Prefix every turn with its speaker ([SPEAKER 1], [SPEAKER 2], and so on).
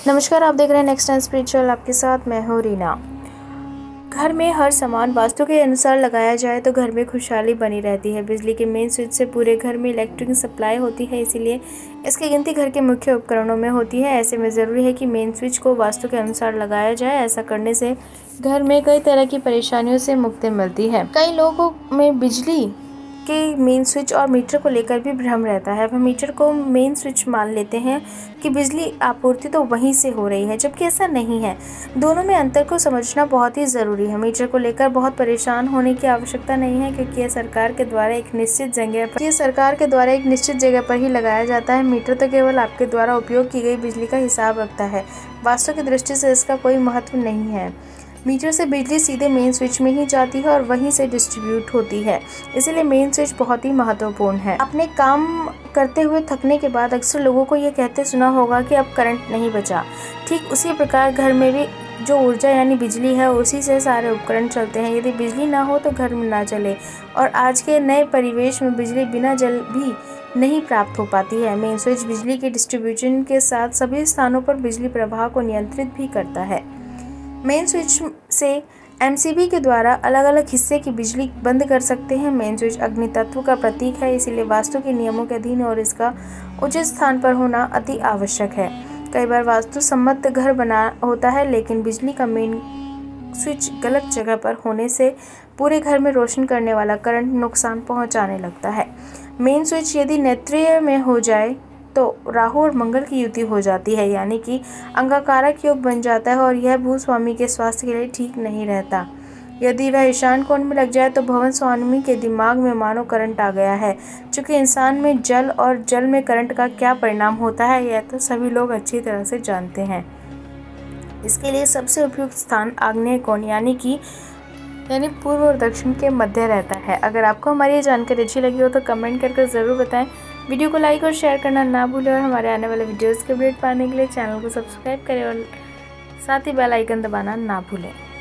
[SPEAKER 1] नमस्कार, आप देख रहे हैं नेक्स्ट टाइम स्पिरिचुअल। आपके साथ मैं हूँ रीना। घर में हर सामान वास्तु के अनुसार लगाया जाए तो घर में खुशहाली बनी रहती है। बिजली के मेन स्विच से पूरे घर में इलेक्ट्रिक सप्लाई होती है, इसीलिए इसकी गिनती घर के मुख्य उपकरणों में होती है। ऐसे में ज़रूरी है कि मेन स्विच को वास्तु के अनुसार लगाया जाए। ऐसा करने से घर में कई तरह की परेशानियों से मुक्ति मिलती है। कई लोगों में बिजली के मेन स्विच और मीटर को लेकर भी भ्रम रहता है। वह मीटर को मेन स्विच मान लेते हैं कि बिजली आपूर्ति तो वहीं से हो रही है, जबकि ऐसा नहीं है। दोनों में अंतर को समझना बहुत ही ज़रूरी है। मीटर को लेकर बहुत परेशान होने की आवश्यकता नहीं है, क्योंकि यह सरकार के द्वारा एक निश्चित जगह पर ही लगाया जाता है। मीटर तो केवल आपके द्वारा उपयोग की गई बिजली का हिसाब रखता है। वास्तु की दृष्टि से इसका कोई महत्व नहीं है। मीटर से बिजली सीधे मेन स्विच में ही जाती है और वहीं से डिस्ट्रीब्यूट होती है, इसीलिए मेन स्विच बहुत ही महत्वपूर्ण है। अपने काम करते हुए थकने के बाद अक्सर लोगों को ये कहते सुना होगा कि अब करंट नहीं बचा। ठीक उसी प्रकार घर में भी जो ऊर्जा यानी बिजली है, उसी से सारे उपकरण चलते हैं। यदि बिजली ना हो तो घर में ना चले, और आज के नए परिवेश में बिजली बिना जल भी नहीं प्राप्त हो पाती है। मेन स्विच बिजली के डिस्ट्रीब्यूशन के साथ सभी स्थानों पर बिजली प्रवाह को नियंत्रित भी करता है। मेन स्विच से एमसीबी के द्वारा अलग अलग हिस्से की बिजली बंद कर सकते हैं। मेन स्विच अग्नि तत्व का प्रतीक है, इसीलिए वास्तु के नियमों के अधीन और इसका उचित स्थान पर होना अति आवश्यक है। कई बार वास्तु सम्मत घर बना होता है, लेकिन बिजली का मेन स्विच गलत जगह पर होने से पूरे घर में रोशन करने वाला करंट नुकसान पहुंचाने लगता है। मेन स्विच यदि नेत्रीय में हो जाए तो राहु और मंगल की युति हो जाती है, यानी कि अंगाकारक योग बन जाता है, और यह भूस्वामी के स्वास्थ्य के लिए ठीक नहीं रहता। यदि वह ईशान कोण में लग जाए तो भवन स्वामी के दिमाग में मानो करंट आ गया है। चूँकि इंसान में जल और जल में करंट का क्या परिणाम होता है, यह तो सभी लोग अच्छी तरह से जानते हैं। इसके लिए सबसे उपयुक्त स्थान आग्नेय कोण यानी पूर्व और दक्षिण के मध्य रहता है। अगर आपको हमारी ये जानकारी अच्छी लगी हो तो कमेंट करके ज़रूर बताएं। वीडियो को लाइक और शेयर करना ना भूलें, और हमारे आने वाले वीडियोस के अपडेट पाने के लिए चैनल को सब्सक्राइब करें और साथ ही बेल आइकन दबाना ना भूलें।